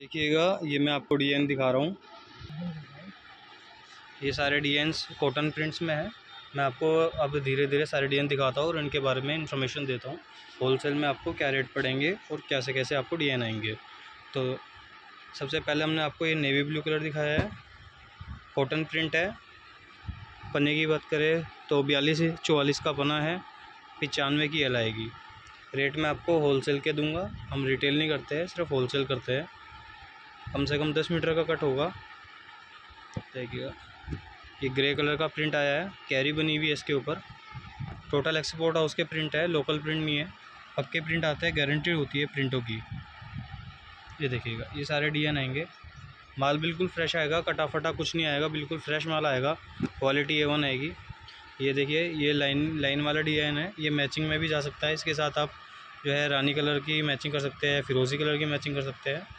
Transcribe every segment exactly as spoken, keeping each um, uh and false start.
देखिएगा, ये मैं आपको डिज़ाइन दिखा रहा हूँ। ये सारे डिज़ाइंस कॉटन प्रिंट्स में है। मैं आपको अब धीरे धीरे सारे डिज़ाइन दिखाता हूँ और इनके बारे में इंफॉर्मेशन देता हूँ। होलसेल में आपको क्या रेट पड़ेंगे और कैसे कैसे आपको डिज़ाइन आएंगे। तो सबसे पहले हमने आपको ये नेवी ब्लू कलर दिखाया है, कॉटन प्रिंट है। पन्ने की बात करें तो बयालीस चौवालीस का पन्ना है, पचानवे की एल आएगी। रेट मैं आपको होलसेल के दूंगा, हम रिटेल नहीं करते हैं, सिर्फ होलसेल करते हैं। कम से कम दस मीटर का कट होगा। देखिएगा, ये ग्रे कलर का प्रिंट आया है, कैरी बनी हुई है इसके ऊपर। टोटल एक्सपोर्ट हाउस के प्रिंट है, लोकल प्रिंट नहीं है। पक्के प्रिंट आते हैं, गारंटी होती है प्रिंटों की। ये देखिएगा, ये सारे डिज़ाइन आएंगे। माल बिल्कुल फ्रेश आएगा, कटा फटा कुछ नहीं आएगा, बिल्कुल फ्रेश माल आएगा। क्वालिटी ए वन आएगी। ये देखिए, ये लाइन लाइन वाला डिज़ाइन है, ये मैचिंग में भी जा सकता है। इसके साथ आप जो है रानी कलर की मैचिंग कर सकते हैं, फिरोज़ी कलर की मैचिंग कर सकते हैं।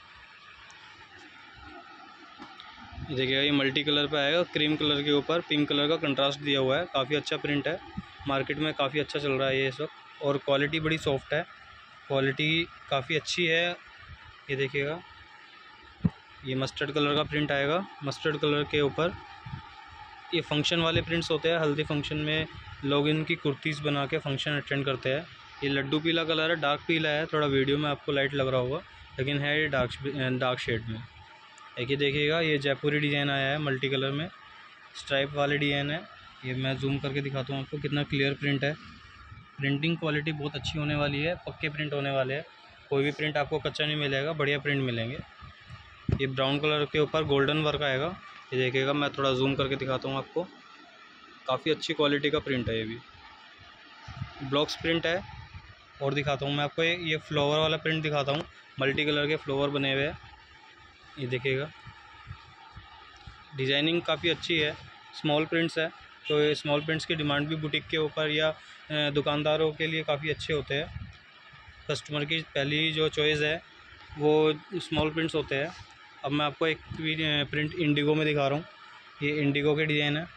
ये देखिएगा, ये मल्टी कलर पे आएगा, क्रीम कलर के ऊपर पिंक कलर का कंट्रास्ट दिया हुआ है। काफ़ी अच्छा प्रिंट है, मार्केट में काफ़ी अच्छा चल रहा है ये सब। और क्वालिटी बड़ी सॉफ्ट है, क्वालिटी काफ़ी अच्छी है। ये देखिएगा, ये मस्टर्ड कलर का प्रिंट आएगा। मस्टर्ड कलर के ऊपर ये फंक्शन वाले प्रिंट्स होते हैं। हल्दी फंक्शन में लोग इनकी कुर्तीज़ बना के फंक्शन अटेंड करते हैं। ये लड्डू पीला कलर है, डार्क पीला है। थोड़ा वीडियो में आपको लाइट लग रहा होगा, लेकिन है ये डार्क डार्क शेड में। एक ही देखिएगा, ये जयपुरी डिज़ाइन आया है मल्टी कलर में, स्ट्राइप वाले डिज़ाइन है। ये मैं जूम करके दिखाता हूँ आपको, कितना क्लियर प्रिंट है। प्रिंटिंग क्वालिटी बहुत अच्छी होने वाली है, पक्के प्रिंट होने वाले हैं। कोई भी प्रिंट आपको कच्चा नहीं मिलेगा, बढ़िया प्रिंट मिलेंगे। ये ब्राउन कलर के ऊपर गोल्डन वर्क आएगा। ये देखिएगा, मैं थोड़ा जूम करके दिखाता हूँ आपको, काफ़ी अच्छी क्वालिटी का प्रिंट है। ये भी ब्लॉक्स प्रिंट है। और दिखाता हूँ मैं आपको, ये ये फ्लावर वाला प्रिंट दिखाता हूँ। मल्टी कलर के फ्लावर बने हुए हैं। ये देखिएगा, डिज़ाइनिंग काफ़ी अच्छी है। स्मॉल प्रिंट्स है, तो ये स्मॉल प्रिंट्स की डिमांड भी बुटीक के ऊपर या दुकानदारों के लिए काफ़ी अच्छे होते हैं। कस्टमर की पहली जो चॉइस है वो स्मॉल प्रिंट्स होते हैं। अब मैं आपको एक प्रिंट इंडिगो में दिखा रहा हूँ। ये इंडिगो के डिज़ाइन है।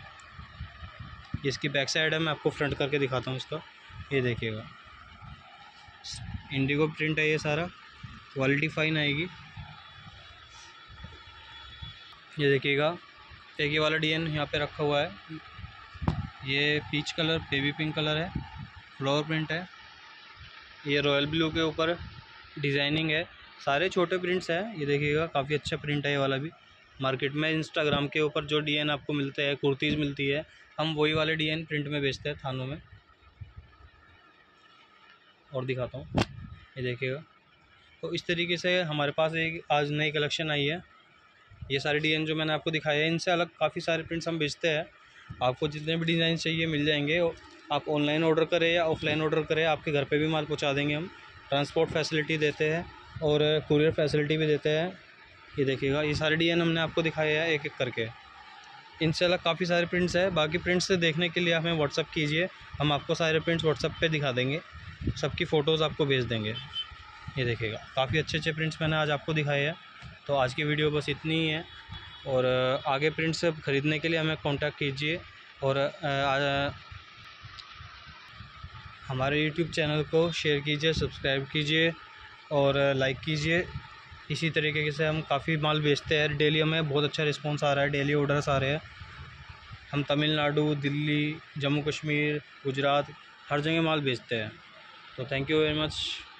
इसकी बैक साइड है, मैं आपको फ्रंट करके दिखाता हूँ इसका। ये देखिएगा, इंडिगो प्रिंट है ये सारा, क्वालिटी फाइन आएगी। ये देखिएगा, एक ये वाला डिज़ाइन यहाँ पे रखा हुआ है। ये peach colour, baby pink colour है, फ्लावर प्रिंट है। ये रॉयल ब्लू के ऊपर डिज़ाइनिंग है। सारे छोटे प्रिंट्स हैं। ये देखिएगा, काफ़ी अच्छा प्रिंट है ये वाला भी। मार्केट में इंस्टाग्राम के ऊपर जो डिज़ाइन आपको मिलते हैं, कुर्तीज़ मिलती है, हम वही वाले डिज़ाइन प्रिंट में बेचते हैं थानों में। और दिखाता हूँ, ये देखिएगा। तो इस तरीके से हमारे पास एक आज नई कलेक्शन आई है। ये सारे डिज़ाइन जो मैंने आपको दिखाए हैं, इनसे अलग काफ़ी सारे प्रिंट्स हम बेचते हैं। आपको जितने भी डिज़ाइन चाहिए मिल जाएंगे। आप ऑनलाइन ऑर्डर करें या ऑफ़लाइन ऑर्डर करें, आपके घर पे भी माल पहुंचा देंगे हम। ट्रांसपोर्ट फैसिलिटी देते हैं और कुरियर फैसिलिटी भी देते हैं। ये देखिएगा, ये सारे डिज़ाइन हमने आपको दिखाए हैं एक एक करके। इनसे अलग काफ़ी सारे प्रिंट्स हैं। बाकी प्रिंट्स देखने के लिए हमें व्हाट्सअप कीजिए, हम आपको सारे प्रिंट्स व्हाट्सअप पे दिखा देंगे, सबकी फ़ोटोज़ आपको भेज देंगे। ये देखिएगा, काफ़ी अच्छे अच्छे प्रिंट्स मैंने आज आपको दिखाए हैं। तो आज की वीडियो बस इतनी ही है। और आगे प्रिंट्स ख़रीदने के लिए हमें कांटेक्ट कीजिए। और आ, हमारे यूट्यूब चैनल को शेयर कीजिए, सब्सक्राइब कीजिए और लाइक कीजिए। इसी तरीके से हम काफ़ी माल बेचते हैं। डेली हमें बहुत अच्छा रिस्पांस आ रहा है, डेली ऑर्डर्स आ रहे हैं। हम तमिलनाडु, दिल्ली, जम्मू कश्मीर, गुजरात, हर जगह माल बेचते हैं। तो थैंक यू वेरी मच।